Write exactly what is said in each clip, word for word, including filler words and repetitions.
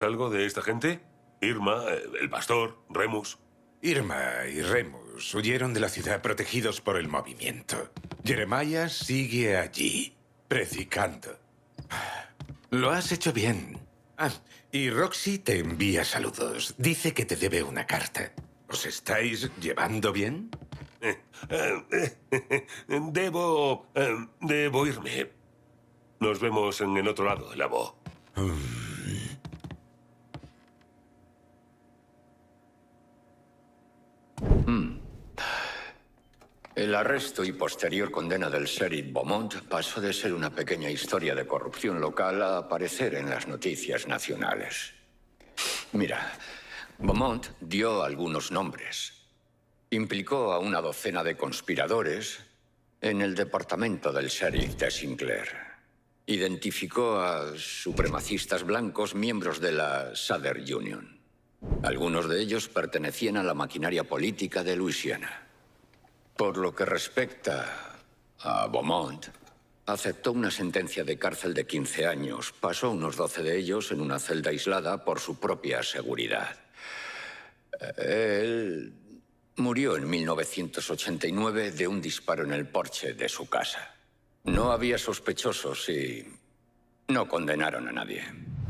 algo de esta gente? Irma, eh, el pastor, Remus. Irma y Remus huyeron de la ciudad protegidos por el movimiento. Jeremiah sigue allí, predicando. Lo has hecho bien. Ah, y Roxy te envía saludos. Dice que te debe una carta. ¿Os estáis llevando bien? Eh, eh, eh, debo... eh, debo irme. Nos vemos en el otro lado del lago. El arresto y posterior condena del sheriff Beaumont pasó de ser una pequeña historia de corrupción local a aparecer en las noticias nacionales. Mira, Beaumont dio algunos nombres. Implicó a una docena de conspiradores en el departamento del sheriff de Sinclair. Identificó a supremacistas blancos miembros de la Southern Union. Algunos de ellos pertenecían a la maquinaria política de Luisiana. Por lo que respecta a Beaumont, aceptó una sentencia de cárcel de quince años. Pasó unos doce de ellos en una celda aislada por su propia seguridad. Él murió en mil novecientos ochenta y nueve de un disparo en el porche de su casa. No había sospechosos y no condenaron a nadie.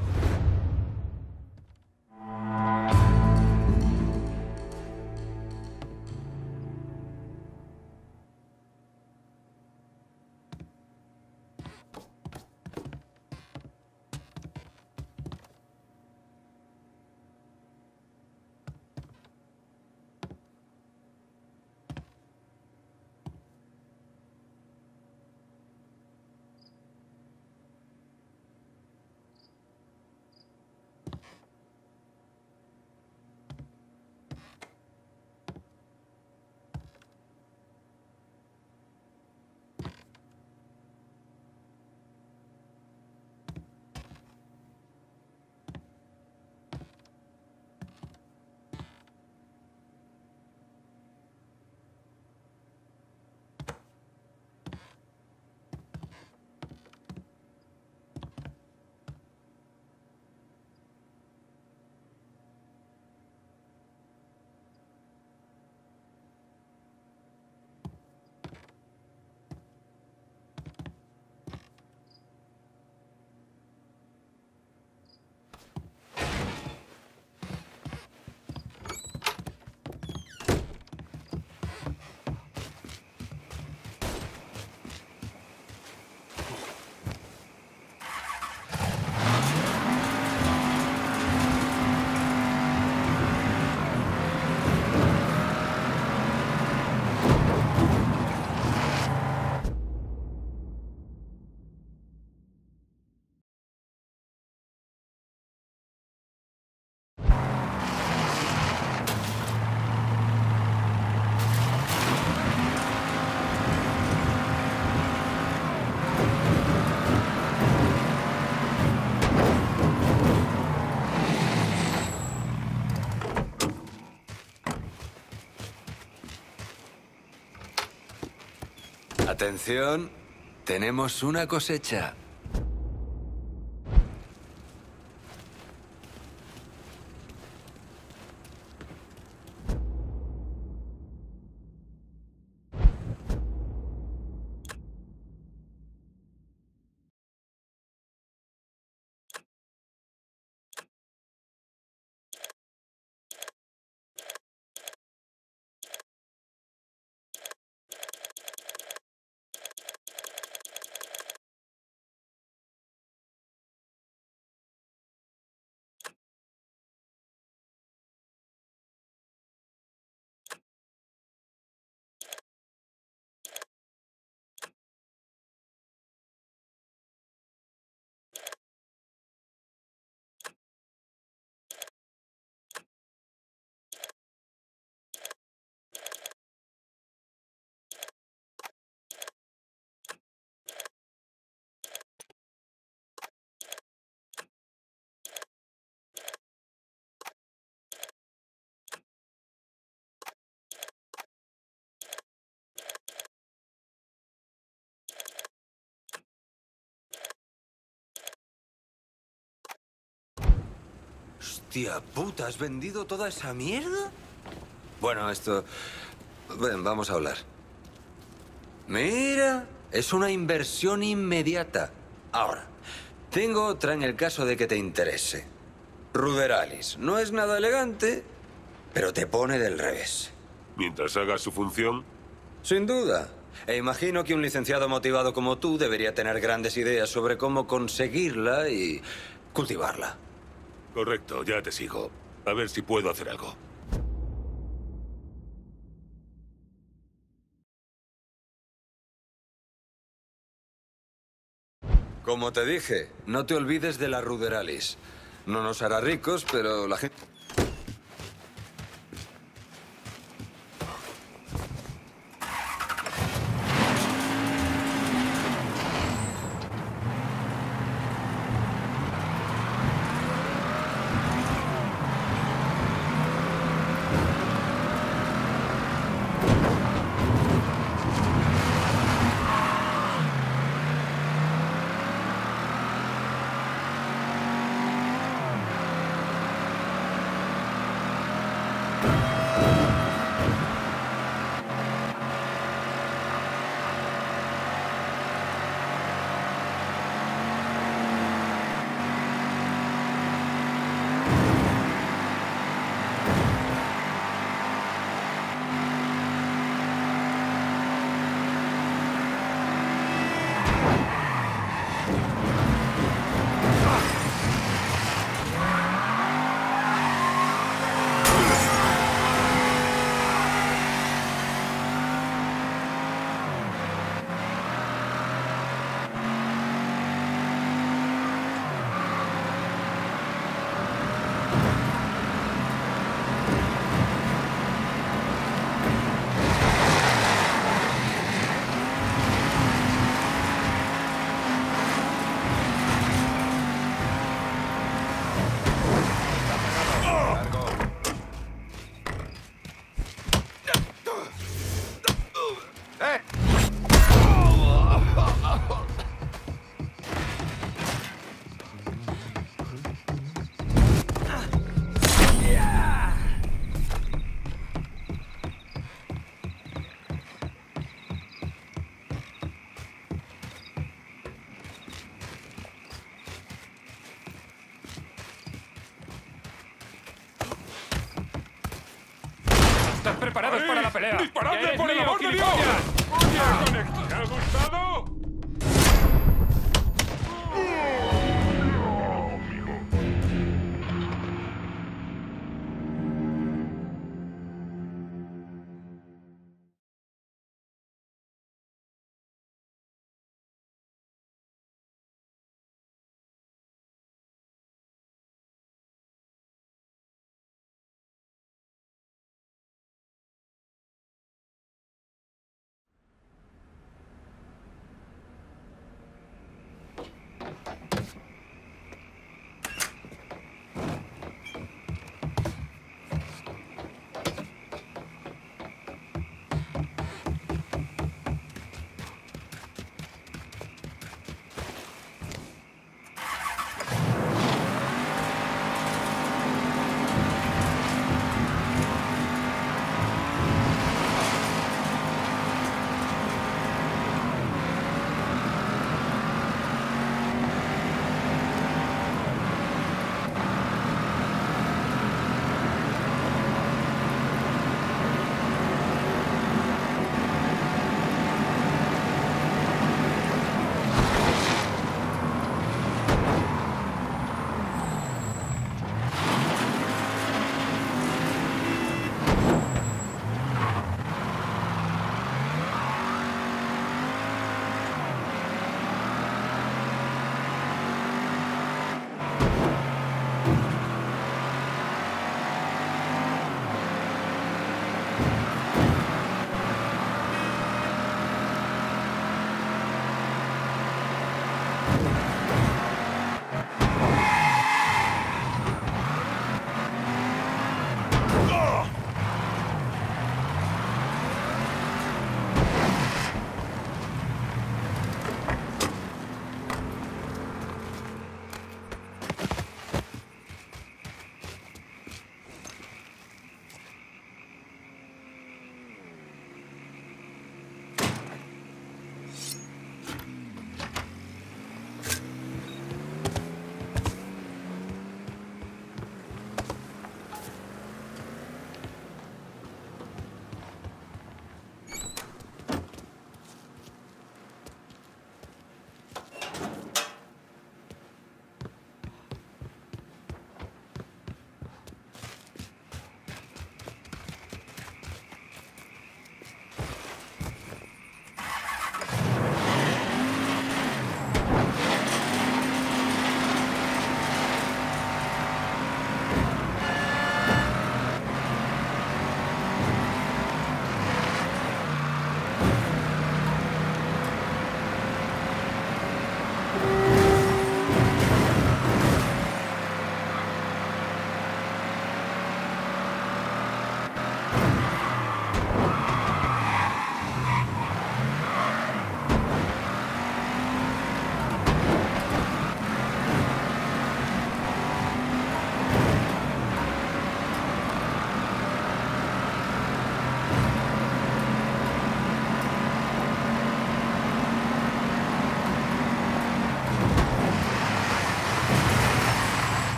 Atención, tenemos una cosecha. Hostia puta, ¿has vendido toda esa mierda? Bueno, esto... Ven, vamos a hablar. Mira, es una inversión inmediata. Ahora, tengo otra en el caso de que te interese. Ruderalis. No es nada elegante, pero te pone del revés. Mientras haga su función. Sin duda. E imagino que un licenciado motivado como tú debería tener grandes ideas sobre cómo conseguirla y cultivarla. Correcto, ya te sigo. A ver si puedo hacer algo. Como te dije, no te olvides de la Ruderalis. No nos hará ricos, pero la gente... ¿Estás preparados para la pelea? ¡Disparadle ¡Eres por el mío, amor de Dios! gilipollas! ¡Oye, Connect! ¿Te ha gustado?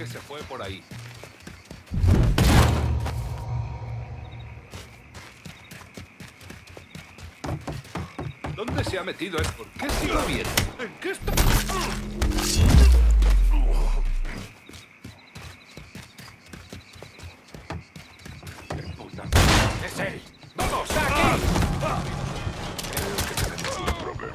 que se fue por ahí. ¿Dónde se ha metido? ¿Por qué sigue bien? ¿En qué está...? ¡Es él! ¡Vamos, aquí! Creo que tenemos un problema.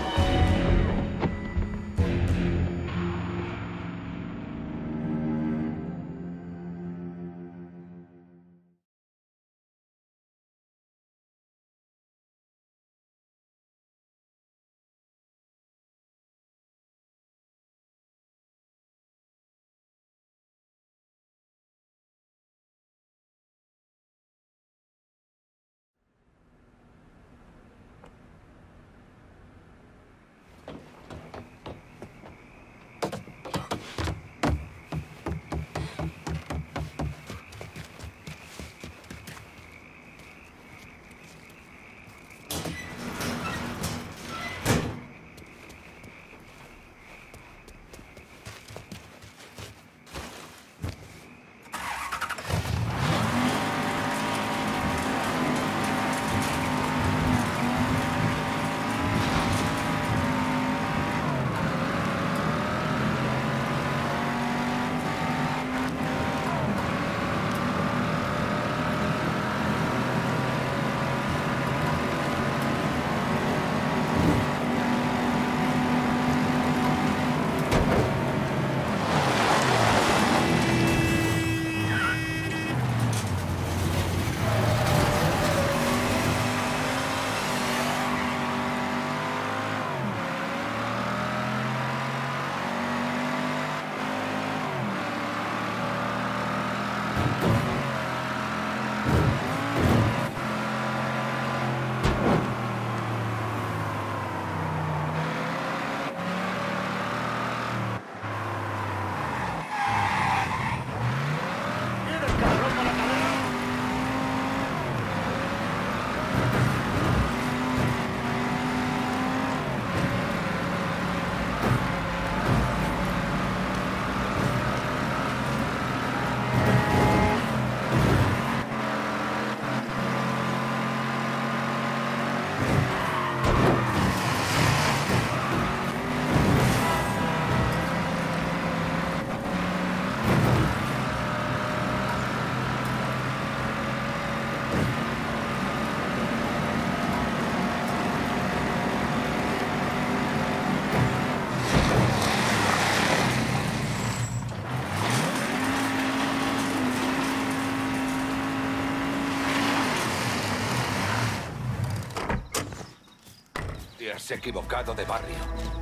Te has equivocado de barrio.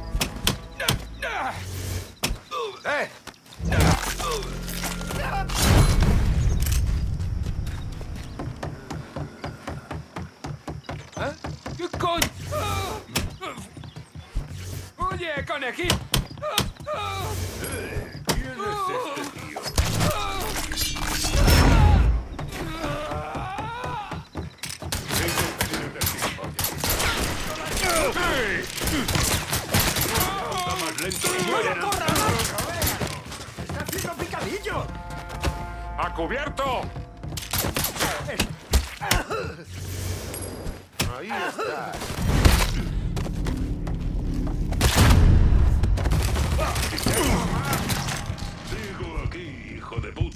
¡Eh! ¿Eh? ¿Qué coño? ¡Oye, conejito! ¿Quién es este tío? Está más lento que mueren. ¡Está haciendo picadillo! ¡A cubierto! Ahí está. Sigo aquí, hijo de puta.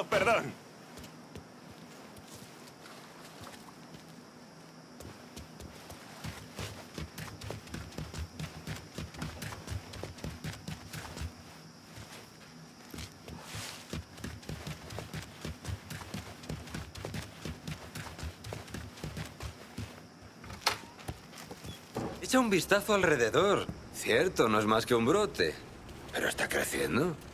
Oh, perdón. Echa un vistazo alrededor. Cierto, no es más que un brote. Pero está creciendo.